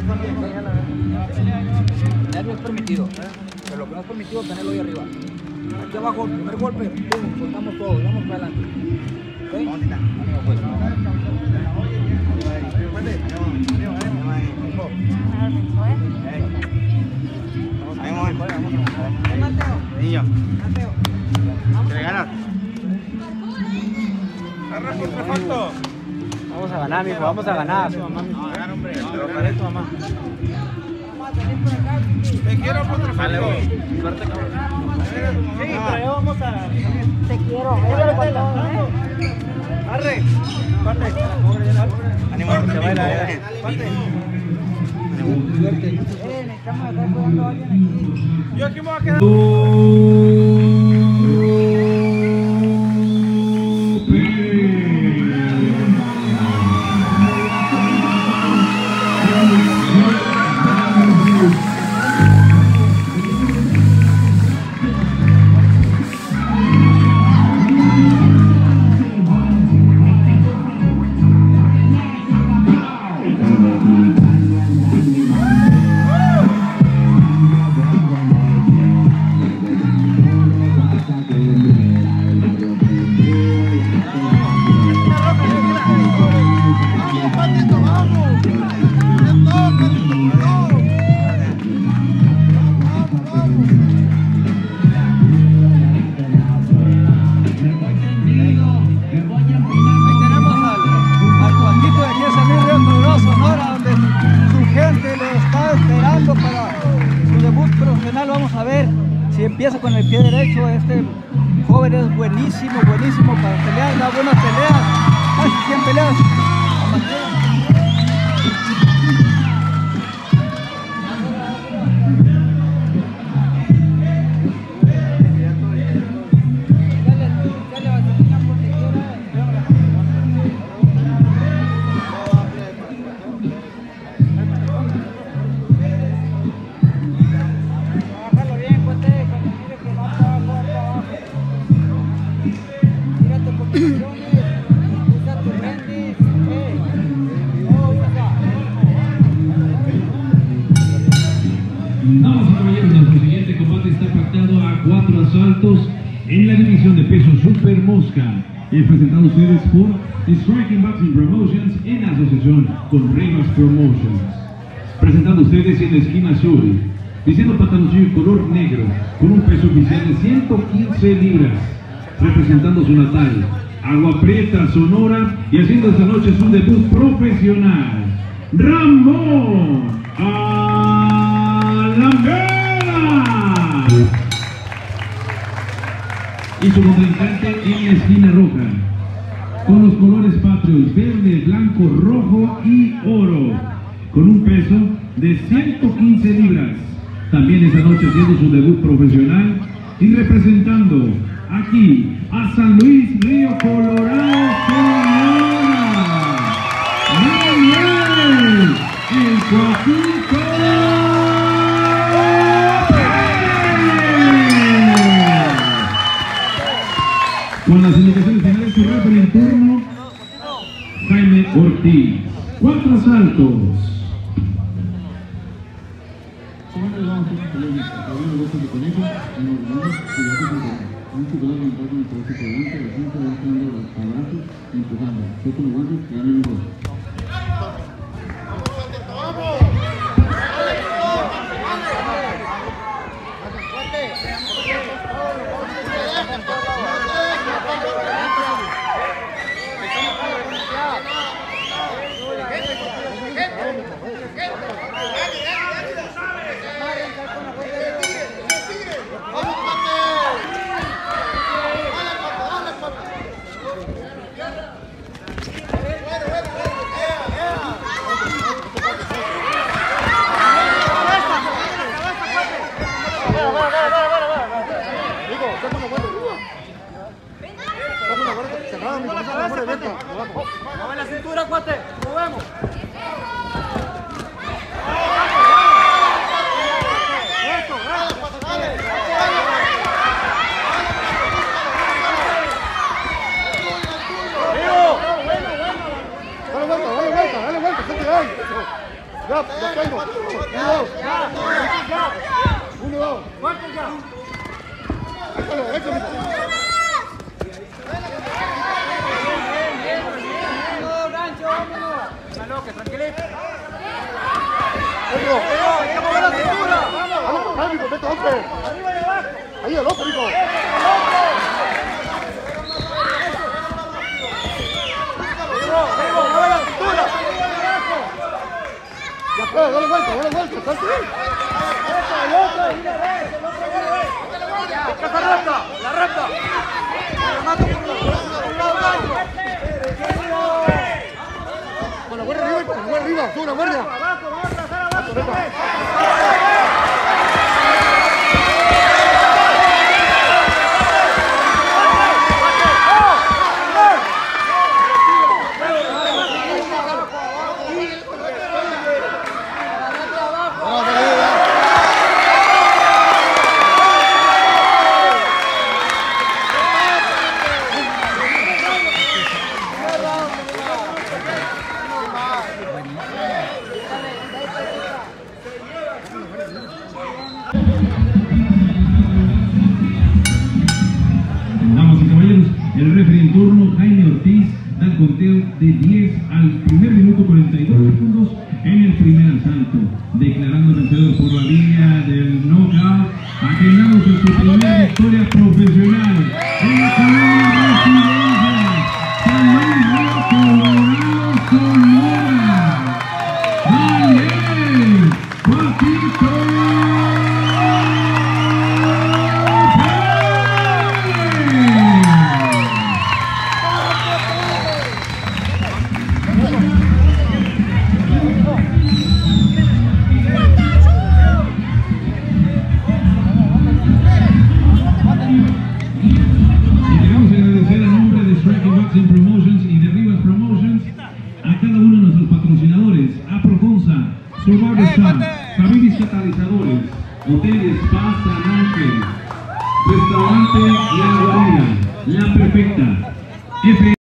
Nervio es permitido, pero lo que no es permitido es tenerlo ahí arriba. Aquí abajo, el primer golpe, pum, soltamos todo, vamos para adelante. ¿Okay? Ánimo, pues. Niño, ¿te le ganas? Vamos a ganar, mijo, vamos a ganar. Vamos a ganar, hombre. Te lo paré tu mamá. Te quiero, Potrafalco. Suerte, cabrón. Sí, pero vamos a... Te quiero. Arre. Parte. Ánimo, se baila, Necesitamos estar cuidando a alguien aquí. Yo aquí me voy a quedar. Vamos a ver si empieza con el pie derecho. Este joven es buenísimo, buenísimo para pelear, da buenas peleas, casi 100 peleas. Damas y caballeros, nuestro siguiente combate está pactado a 4 asaltos en la división de peso Super Mosca. Presentado a ustedes por Striking Boxing Promotions en asociación con Rivas Promotions. Presentando a ustedes en la esquina azul, vistiendo pantaloncillo color negro, con un peso oficial de 115 libras. Representando su natal, Agua Prieta, Sonora, y haciendo esta noche su debut profesional, Ramón Alameda. Y su contrincante en la esquina roja, con los colores patrios verde, blanco, rojo y oro, con un peso de 115 libras. También esta noche haciendo su debut profesional y representando aquí a San Luis Río Colorado, Sonora, Manuel el Coahuilco. Con las indicaciones finales, su referee en turno, Jaime Ortiz. 4 asaltos. Mueve la cintura, cuate. Movemos. Dale vuelta, gente, dale. Ahí, el otro, hijo. Ya puede, dale vuelta, salte. La recta. Con la guardia arriba, sube la guardia. Damas y caballeros, el referee en turno, Jaime Ortiz, da el conteo de 10 al primer minuto 42 segundos en el primer asalto, declarando vencedor por la línea del knockout, ajenándose su primera victoria profesional en la Colonia Residencia, San Luis Río Colorado, Sonora, Daniel Patito. Promotions y de Rivas Promotions, a cada uno de nuestros patrocinadores, Aproconza, Subarvestar, Familias Catalizadores, Hoteles Paz San Ángel, Restaurante La Guarida, La Perfecta,